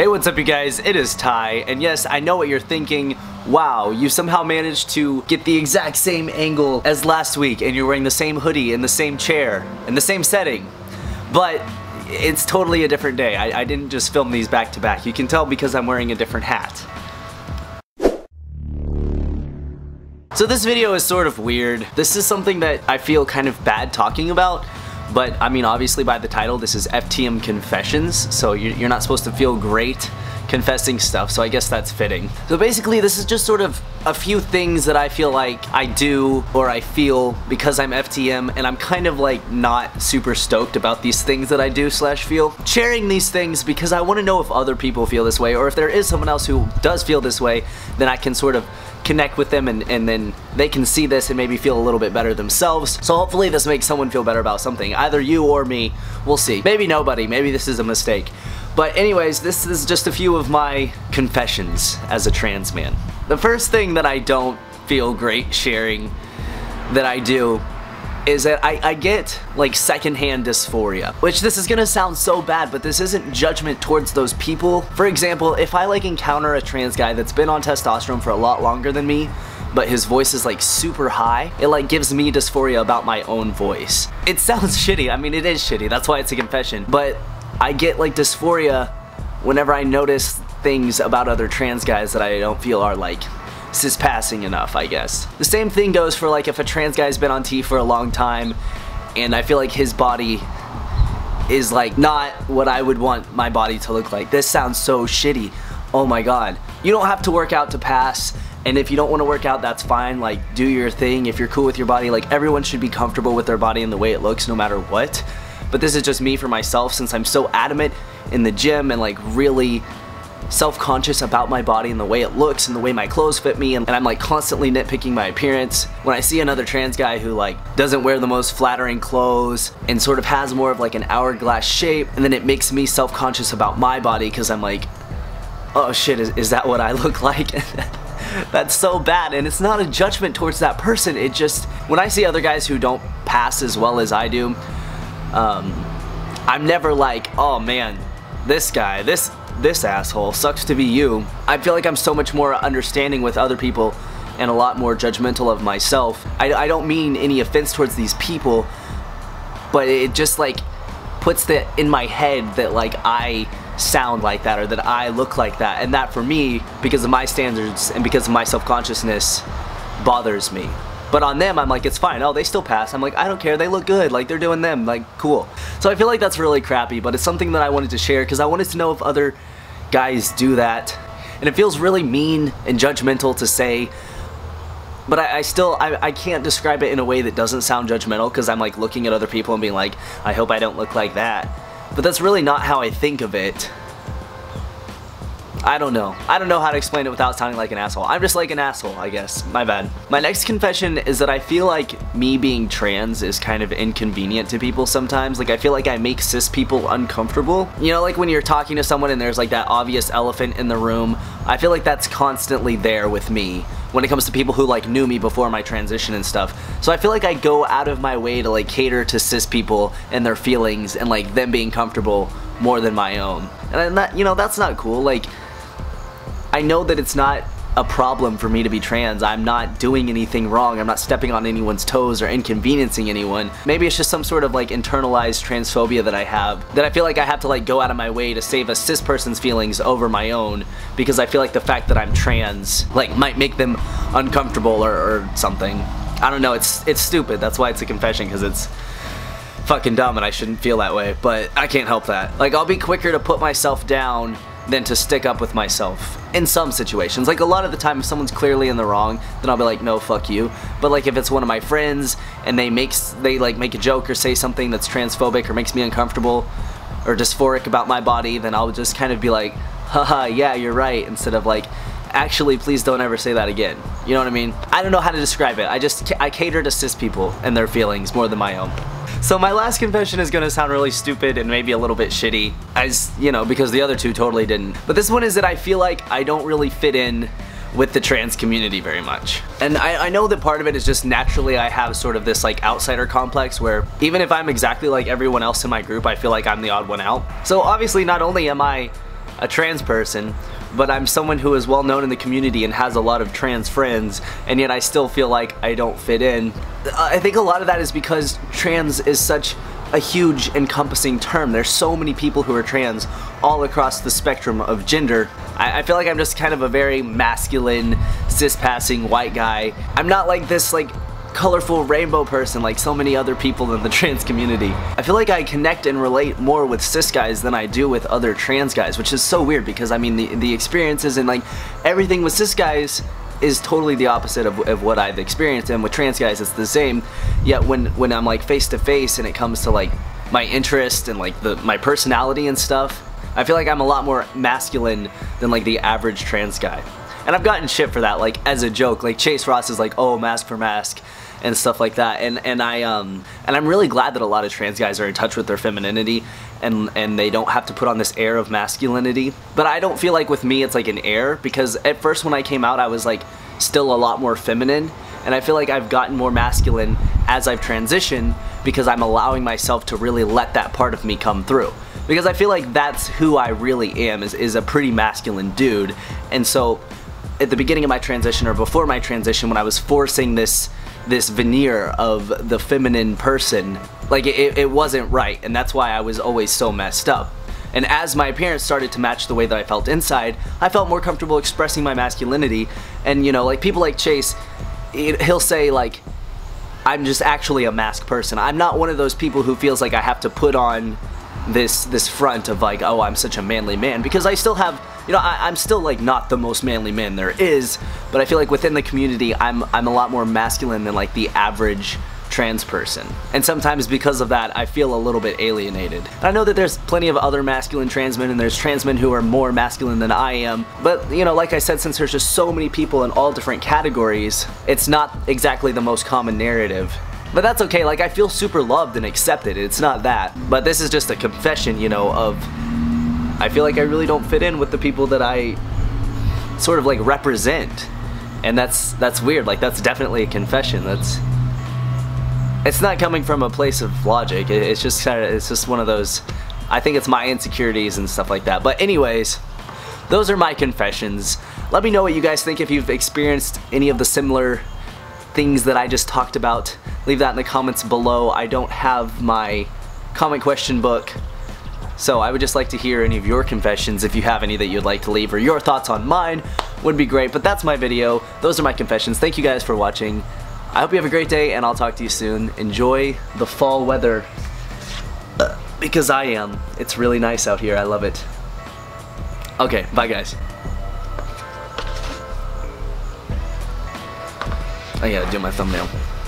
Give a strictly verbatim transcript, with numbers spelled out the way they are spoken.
Hey, what's up you guys? It is Ty, and yes, I know what you're thinking. Wow, you somehow managed to get the exact same angle as last week, and you're wearing the same hoodie in the same chair, in the same setting. But it's totally a different day. I, I didn't just film these back to back. You can tell because I'm wearing a different hat. So this video is sort of weird. This is something that I feel kind of bad talking about. But, I mean, obviously by the title, this is F T M Confessions, so you're not supposed to feel great confessing stuff, so I guess that's fitting. So basically, this is just sort of a few things that I feel like I do or I feel because I'm F T M, and I'm kind of like not super stoked about these things that I do slash feel. Sharing these things because I want to know if other people feel this way, or if there is someone else who does feel this way, then I can sort of connect with them and, and then they can see this and maybe feel a little bit better themselves. So hopefully this makes someone feel better about something. Either you or me. We'll see. Maybe nobody. Maybe this is a mistake. But anyways, this is just a few of my confessions as a trans man. The first thing that I don't feel great sharing that I do is that I, I get like secondhand dysphoria, which this is gonna sound so bad, but this isn't judgment towards those people. For example, if I like encounter a trans guy that's been on testosterone for a lot longer than me, but his voice is like super high, it like gives me dysphoria about my own voice. It sounds shitty. I mean, it is shitty. That's why it's a confession. But I get like dysphoria whenever I notice things about other trans guys that I don't feel are like cis-passing enough, I guess. The same thing goes for like if a trans guy's been on T for a long time and I feel like his body is like not what I would want my body to look like. This sounds so shitty. Oh my god. You don't have to work out to pass, and if you don't want to work out, that's fine. Like, do your thing. If you're cool with your body, like everyone should be comfortable with their body and the way it looks no matter what. But this is just me for myself, since I'm so adamant in the gym and like really self-conscious about my body and the way it looks and the way my clothes fit me, and, and I'm like constantly nitpicking my appearance. When I see another trans guy who like doesn't wear the most flattering clothes and sort of has more of like an hourglass shape, and then it makes me self-conscious about my body because I'm like, oh shit, is, is that what I look like? That's so bad, and it's not a judgment towards that person. It just, when I see other guys who don't pass as well as I do, um, I'm never like, oh man, this guy, this this asshole, sucks to be you. I feel like I'm so much more understanding with other people and a lot more judgmental of myself. I, I don't mean any offense towards these people, but it just like puts that in my head that like I sound like that or that I look like that, and that for me, because of my standards and because of my self-consciousness, bothers me. But on them, I'm like, it's fine. Oh, they still pass. I'm like, I don't care. They look good. Like, they're doing them. Like, cool. So I feel like that's really crappy, but it's something that I wanted to share because I wanted to know if other guys do that. And it feels really mean and judgmental to say, but I, I still, I, I can't describe it in a way that doesn't sound judgmental because I'm like looking at other people and being like, I hope I don't look like that. But that's really not how I think of it. I don't know. I don't know how to explain it without sounding like an asshole. I'm just like an asshole, I guess. My bad. My next confession is that I feel like me being trans is kind of inconvenient to people sometimes. Like, I feel like I make cis people uncomfortable. You know, like when you're talking to someone and there's like that obvious elephant in the room. I feel like that's constantly there with me when it comes to people who like knew me before my transition and stuff. So I feel like I go out of my way to like cater to cis people and their feelings and like them being comfortable more than my own. And that, you know, that's not cool. Like, I know that it's not a problem for me to be trans. I'm not doing anything wrong. I'm not stepping on anyone's toes or inconveniencing anyone. Maybe it's just some sort of like internalized transphobia that I have, that I feel like I have to like go out of my way to save a cis person's feelings over my own, because I feel like the fact that I'm trans like might make them uncomfortable or, or something. I don't know. It's it's stupid. That's why it's a confession, because it's fucking dumb and I shouldn't feel that way, but I can't help that. Like, I'll be quicker to put myself down than to stick up with myself in some situations. Like, a lot of the time if someone's clearly in the wrong, then I'll be like, no, fuck you. But like if it's one of my friends and they makes they like make a joke or say something that's transphobic or makes me uncomfortable or dysphoric about my body, then I'll just kind of be like, haha, yeah, you're right, instead of like, actually, please don't ever say that again. You know what I mean? I don't know how to describe it. I just, I cater to cis people and their feelings more than my own. So my last confession is gonna sound really stupid and maybe a little bit shitty, as, you know, because the other two totally didn't. But this one is that I feel like I don't really fit in with the trans community very much. And I, I know that part of it is just naturally I have sort of this like outsider complex where even if I'm exactly like everyone else in my group, I feel like I'm the odd one out. So obviously not only am I a trans person, but I'm someone who is well known in the community and has a lot of trans friends, and yet I still feel like I don't fit in. I think a lot of that is because trans is such a huge encompassing term. There's so many people who are trans all across the spectrum of gender. I, I feel like I'm just kind of a very masculine, cis-passing white guy. I'm not like this like colorful rainbow person like so many other people in the trans community. I feel like I connect and relate more with cis guys than I do with other trans guys, which is so weird because I mean the, the experiences and like everything with cis guys is totally the opposite of, of what I've experienced, and with trans guys it's the same. Yet when when I'm like face to face and it comes to like my interest and like the my personality and stuff, I feel like I'm a lot more masculine than like the average trans guy. And I've gotten shit for that, like as a joke. Like Chase Ross is like, oh, mask for mask and stuff like that. And and I um and I'm really glad that a lot of trans guys are in touch with their femininity and and they don't have to put on this air of masculinity. But I don't feel like with me it's like an air, because at first when I came out I was like still a lot more feminine, and I feel like I've gotten more masculine as I've transitioned because I'm allowing myself to really let that part of me come through. Because I feel like that's who I really am, is, is a pretty masculine dude. And so at the beginning of my transition, or before my transition, when I was forcing this this veneer of the feminine person, like it, it wasn't right, and that's why I was always so messed up. And as my appearance started to match the way that I felt inside, I felt more comfortable expressing my masculinity. And you know, like people like Chase, he'll say like, I'm just actually a mask person. I'm not one of those people who feels like I have to put on this this front of like, oh, I'm such a manly man, because I still have, you know, I, I'm still like not the most manly man there is, but I feel like within the community I'm I'm a lot more masculine than like the average trans person. And sometimes because of that I feel a little bit alienated. And I know that there's plenty of other masculine trans men, and there's trans men who are more masculine than I am, but you know, like I said, since there's just so many people in all different categories, it's not exactly the most common narrative. But that's okay, like I feel super loved and accepted, it's not that. But this is just a confession, you know, of I feel like I really don't fit in with the people that I sort of like represent. And that's that's weird, like that's definitely a confession. That's it's not coming from a place of logic. It's just kind of, it's just one of those, I think it's my insecurities and stuff like that. But anyways, those are my confessions. Let me know what you guys think, if you've experienced any of the similar things that I just talked about. Leave that in the comments below. I don't have my comment question book, so I would just like to hear any of your confessions. If you have any that you'd like to leave, or your thoughts on mine would be great. But that's my video. Those are my confessions. Thank you guys for watching. I hope you have a great day, and I'll talk to you soon. Enjoy the fall weather, uh, because I am. It's really nice out here. I love it. Okay, bye guys. I gotta do my thumbnail.